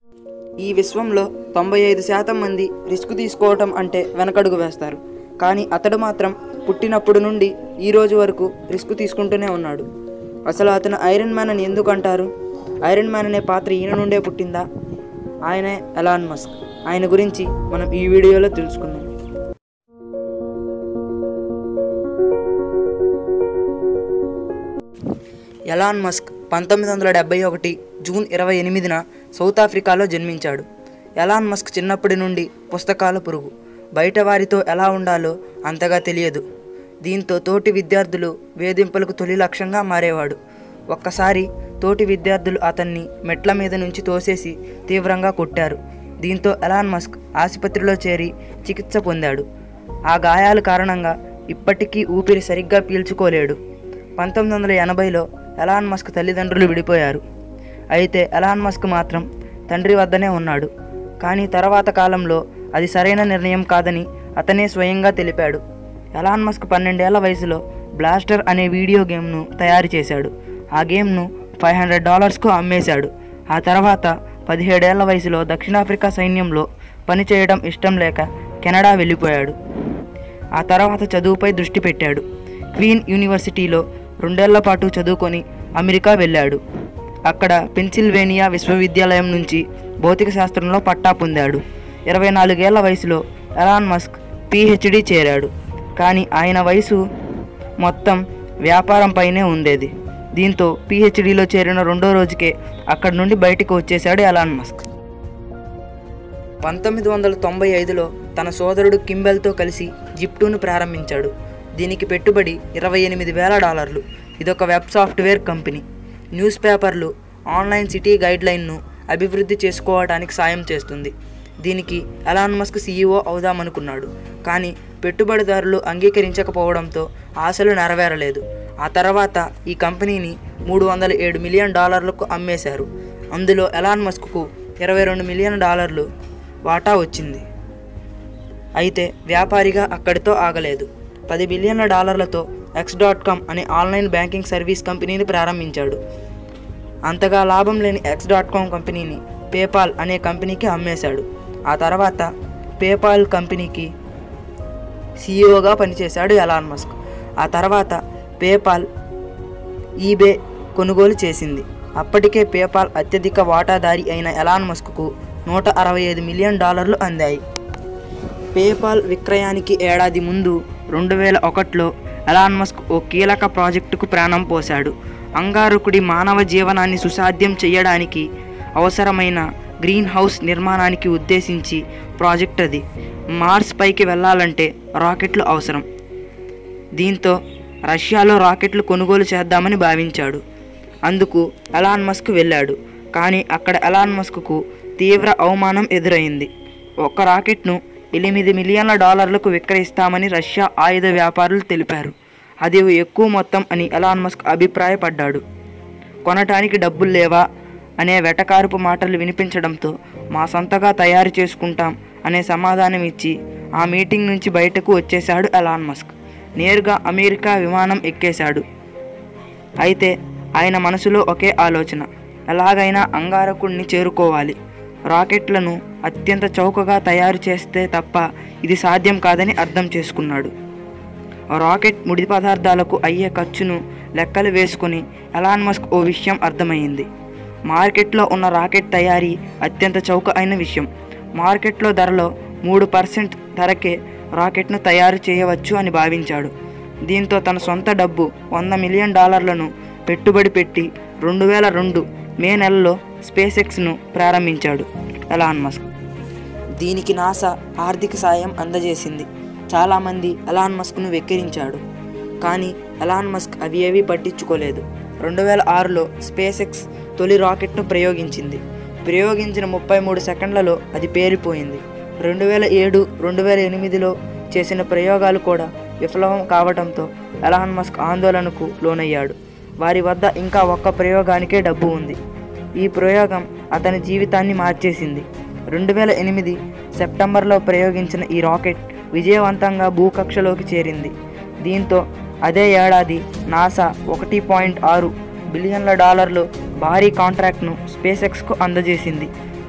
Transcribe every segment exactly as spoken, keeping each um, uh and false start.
ఈ విశ్వంలో తొంభై ఐదు శాతం మంది రిస్క్ తీసుకోవటం అంటే వెనకడుగు వేస్తారు. కానీ అతడు మాత్రం పుట్టినప్పుడు నుండి ఈ రోజు వరకు రిస్క్ తీసుకుంటూనే ఉన్నాడు. అసలు అతను ఐరన్ మ్యాన్ అని ఎందుకు అంటారు? ఐరన్ మ్యాన్ అనే పాత్ర ఈయన నుండే పుట్టిందా? ఆయనే ఎలాన్ మస్క్. ఆయన గురించి మనం ఈ వీడియోలో తెలుసుకుందాం. ఎలాన్ మస్క్ పంతొమ్మిది వందల డెబ్బై ఒకటి జూన్ ఇరవై ఎనిమిదిన సౌత్ ఆఫ్రికాలో జన్మించాడు. ఎలాన్ మస్క్ చిన్నప్పటి నుండి పుస్తకాల పురుగు. బయట వారితో ఎలా ఉండాలో అంతగా తెలియదు. దీంతో తోటి విద్యార్థులు వేధింపులకు తొలి లక్ష్యంగా మారేవాడు. ఒక్కసారి తోటి విద్యార్థులు అతన్ని మెట్ల మీద నుంచి తోసేసి తీవ్రంగా కొట్టారు. దీంతో ఎలాన్ మస్క్ ఆసుపత్రిలో చేరి చికిత్స పొందాడు. ఆ గాయాల కారణంగా ఇప్పటికీ ఊపిరి సరిగ్గా పీల్చుకోలేడు. పంతొమ్మిది వందల ఎనభైలో ఎలాన్ మస్క్ తల్లిదండ్రులు విడిపోయారు. అయితే ఎలాన్ మస్క్ మాత్రం తండ్రి వద్దనే ఉన్నాడు. కానీ తర్వాత కాలంలో అది సరైన నిర్ణయం కాదని అతనే స్వయంగా తెలిపాడు. ఎలాన్ మస్క్ పన్నెండేళ్ల వయసులో బ్లాస్టర్ అనే వీడియో గేమ్ను తయారు చేశాడు. ఆ గేమ్ను ఫైవ్ హండ్రెడ్ డాలర్స్కు అమ్మేశాడు. ఆ తర్వాత పదిహేడేళ్ల వయసులో దక్షిణాఫ్రికా సైన్యంలో పనిచేయడం ఇష్టం లేక కెనడా వెళ్ళిపోయాడు. ఆ తర్వాత చదువుపై దృష్టి పెట్టాడు. క్వీన్ యూనివర్సిటీలో రెండేళ్ల పాటు చదువుకొని అమెరికా వెళ్ళాడు. అక్కడ పెన్సిల్వేనియా విశ్వవిద్యాలయం నుంచి భౌతిక శాస్త్రంలో పట్టా పొందాడు. ఇరవై నాలుగేళ్ల వయసులో ఎలాన్ మస్క్ పిహెచ్డి చేరాడు. కానీ ఆయన వయసు మొత్తం వ్యాపారంపైనే ఉండేది. దీంతో పిహెచ్డిలో చేరిన రెండో రోజుకే అక్కడి నుండి బయటికి వచ్చేశాడు ఎలాన్ మస్క్. పంతొమ్మిది వందల తొంభై ఐదులో తన సోదరుడు కింబెల్తో కలిసి జిప్టూను ప్రారంభించాడు. దీనికి పెట్టుబడి ఇరవై ఎనిమిది వేల డాలర్లు. ఇదొక వెబ్ సాఫ్ట్వేర్ కంపెనీ. న్యూస్ పేపర్లు, ఆన్లైన్ సిటీ గైడ్లైన్ను అభివృద్ధి చేసుకోవడానికి సాయం చేస్తుంది. దీనికి ఎలాన్ మస్క్ సీఈఓ అవుదామనుకున్నాడు. కానీ పెట్టుబడిదారులు అంగీకరించకపోవడంతో ఆశలు నెరవేరలేదు. ఆ తర్వాత ఈ కంపెనీని మూడు వందల ఏడు మిలియన్ డాలర్లకు అమ్మేశారు. అందులో ఎలాన్ మస్క్కు ఇరవై రెండు మిలియన్ డాలర్లు వాటా వచ్చింది. అయితే వ్యాపారిగా అక్కడితో ఆగలేదు. పది బిలియన్ల డాలర్లతో ఎక్స్ డాట్ కామ్ అనే ఆన్లైన్ బ్యాంకింగ్ సర్వీస్ కంపెనీని ప్రారంభించాడు. అంతగా లాభం లేని ఎక్స్ డాట్ కామ్ కంపెనీని పేపాల్ అనే కంపెనీకి అమ్మేశాడు. ఆ తర్వాత పేపాల్ కంపెనీకి సీఈఓగా పనిచేశాడు ఎలాన్ మస్క్. ఆ తర్వాత పేపాల్ ఈబే కొనుగోలు చేసింది. అప్పటికే పేపాల్ అత్యధిక వాటాదారి అయిన ఎలాన్ మస్క్కు నూట అరవై ఐదు మిలియన్ డాలర్లు అందాయి. పేపాల్ విక్రయానికి ఏడాది ముందు రెండు వేల ఒకటిలో ఎలాన్ మస్క్ ఓ కీలక ప్రాజెక్టుకు ప్రాణం పోశాడు. అంగారకుడి మానవ జీవనాన్ని సుసాధ్యం చేయడానికి అవసరమైన గ్రీన్ హౌస్ నిర్మాణానికి ఉద్దేశించి ప్రాజెక్ట్ అది. మార్స్ పైకి వెళ్ళాలంటే రాకెట్లు అవసరం. దీంతో రష్యాలో రాకెట్లు కొనుగోలు చేద్దామని భావించాడు. అందుకు ఎలాన్ మస్క్ వెళ్ళాడు. కానీ అక్కడ ఎలాన్ మస్క్కు తీవ్ర అవమానం ఎదురైంది. ఒక్క రాకెట్ను ఎనిమిది మిలియన్ల డాలర్లకు విక్రయిస్తామని రష్యా ఆయుధ వ్యాపారులు తెలిపారు. అది ఎక్కువ మొత్తం అని ఎలాన్ మస్క్ అభిప్రాయపడ్డాడు. కొనటానికి డబ్బులు లేవా అనే వెటకారపు మాటలు వినిపించడంతో మా సొంతగా తయారు చేసుకుంటాం అనే సమాధానం ఇచ్చి ఆ మీటింగ్ నుంచి బయటకు వచ్చేశాడు ఎలాన్ మస్క్. నేరుగా అమెరికా విమానం ఎక్కేశాడు. అయితే ఆయన మనసులో ఒకే ఆలోచన, ఎలాగైనా అంగారకుడిని చేరుకోవాలి. రాకెట్లను అత్యంత చౌకగా తయారు చేస్తే తప్ప ఇది సాధ్యం కాదని అర్థం చేసుకున్నాడు. రాకెట్ ముడి పదార్థాలకు అయ్యే ఖర్చును లెక్కలు వేసుకుని ఎలాన్ మస్క్ ఓ విషయం అర్థమైంది. మార్కెట్లో ఉన్న రాకెట్ తయారీ అత్యంత చౌక అయిన విషయం. మార్కెట్లో ధరలో మూడు పర్సెంట్ ధరకే రాకెట్ను తయారు చేయవచ్చు అని భావించాడు. దీంతో తన సొంత డబ్బు వంద మిలియన్ డాలర్లను పెట్టుబడి పెట్టి రెండు వేల రెండు మే నెలలో స్పేస్ ఎక్స్ను ప్రారంభించాడు ఎలాన్ మస్క్. దీనికి నాసా ఆర్థిక సాయం అందజేసింది. చాలామంది ఎలాన్ మస్క్ను వెక్కిరించాడు. కానీ ఎలాన్ మస్క్ అవి ఏవీ పట్టించుకోలేదు. రెండు వేల ఆరులో స్పేస్ ఎక్స్ తొలి రాకెట్ను ప్రయోగించింది. ప్రయోగించిన ముప్పై మూడు సెకండ్లలో అది పేలిపోయింది. రెండు వేల ఏడు రెండు వేల ఎనిమిదిలో చేసిన ప్రయోగాలు కూడా విఫలం కావడంతో ఎలాన్ మస్క్ ఆందోళనకు లోనయ్యాడు. వారి వద్ద ఇంకా ఒక్క ప్రయోగానికే డబ్బు ఉంది. ఈ ప్రయోగం అతని జీవితాన్ని మార్చేసింది. రెండు వేల ఎనిమిది సెప్టెంబర్లో ప్రయోగించిన ఈ రాకెట్ విజయవంతంగా భూకక్షలోకి చేరింది. దీంతో అదే ఏడాది నాసా ఒకటి పాయింట్ ఆరు బిలియన్ల డాలర్లు భారీ కాంట్రాక్ట్ను స్పేస్ ఎక్స్కు అందజేసింది.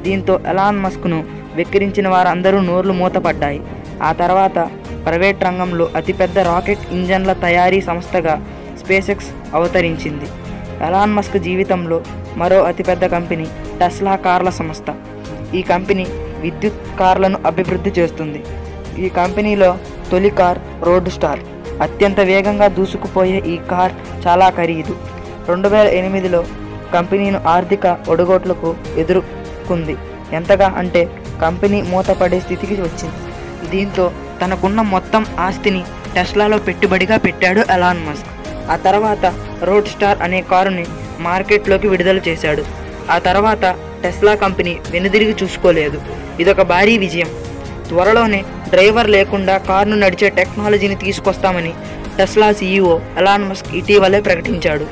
దీంతో ఎలాన్ మస్క్ను వెక్కిరించిన వారందరూ నోర్లు మూతపడ్డాయి. ఆ తర్వాత ప్రైవేట్ రంగంలో అతిపెద్ద రాకెట్ ఇంజన్ల తయారీ సంస్థగా స్పేస్-ఎక్స్ అవతరించింది. ఎలాన్ మస్క్ జీవితంలో మరో అతిపెద్ద కంపెనీ టెస్లా కార్ల సంస్థ. ఈ కంపెనీ విద్యుత్ కార్లను అభివృద్ధి చేస్తుంది. ఈ కంపెనీలో తొలి కార్ రోడ్ స్టార్. అత్యంత వేగంగా దూసుకుపోయే ఈ కార్ చాలా ఖరీదు. రెండు వేల ఎనిమిదిలో కంపెనీను ఆర్థిక ఒడిగొట్లకు ఎదుర్కొంది. ఎంతగా అంటే కంపెనీ మూతపడే స్థితికి వచ్చింది. దీంతో తనకున్న మొత్తం ఆస్తిని టెస్లాలో పెట్టుబడిగా పెట్టాడు ఎలాన్ మస్క్. ఆ తర్వాత రోడ్ స్టార్ అనే కారుని మార్కెట్లోకి విడుదల చేశాడు. ఆ తర్వాత టెస్లా కంపెనీ వెనుదిరిగి చూసుకోలేదు. ఇదొక భారీ విజయం. త్వరలోనే డ్రైవర్ లేకుండా కారును నడిచే టెక్నాలజీని తీసుకొస్తామని టెస్లా సీఈఓ ఎలాన్ మస్క్ ఇటీవలే ప్రకటించాడు.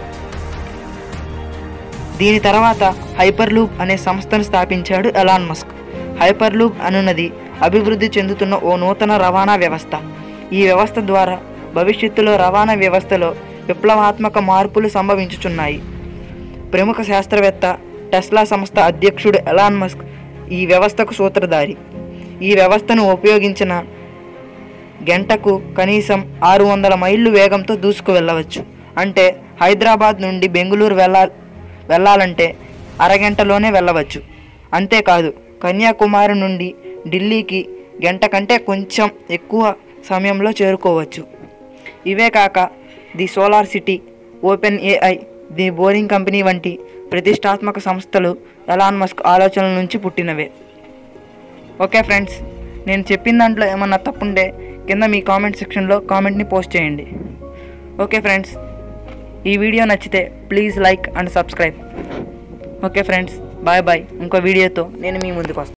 దీని తర్వాత హైపర్లూప్ అనే సంస్థను స్థాపించాడు ఎలాన్ మస్క్. హైపర్లూప్ అనున్నది అభివృద్ధి చెందుతున్న ఓ నూతన రవాణా వ్యవస్థ. ఈ వ్యవస్థ ద్వారా భవిష్యత్తులో రవాణా వ్యవస్థలో విప్లవాత్మక మార్పులు సంభవించుచున్నాయి. ప్రముఖ శాస్త్రవేత్త, టెస్లా సంస్థ అధ్యక్షుడు ఎలాన్ మస్క్ ఈ వ్యవస్థకు సూత్రధారి. ఈ వ్యవస్థను ఉపయోగించిన గంటకు కనీసం ఆరు వందల మైళ్ళు వేగంతో దూసుకు వెళ్ళవచ్చు. అంటే హైదరాబాద్ నుండి బెంగళూరు వెళ్ళా వెళ్ళాలంటే అరగంటలోనే వెళ్ళవచ్చు. అంతేకాదు, కన్యాకుమారి నుండి ఢిల్లీకి గంట కంటే కొంచెం ఎక్కువ సమయంలో చేరుకోవచ్చు. ఇవే కాక the solar city, open AI, the boring company వంటి ప్రతిష్టాత్మక సంస్థలు ఎలాన్ మస్క్ ఆలోచనల నుంచి పుట్టినవే. ఓకే ఫ్రెండ్స్, నేను చెప్పిన దాంట్లో ఏమన్నా తప్పుంటే కింద మీ కామెంట్ సెక్షన్లో కామెంట్ని పోస్ట్ చేయండి. ఓకే ఫ్రెండ్స్, ఈ వీడియో నచ్చితే please like and subscribe. Okay friends, bye bye. ఇంకో వీడియోతో నేను మీ ముందుకు వస్తాను.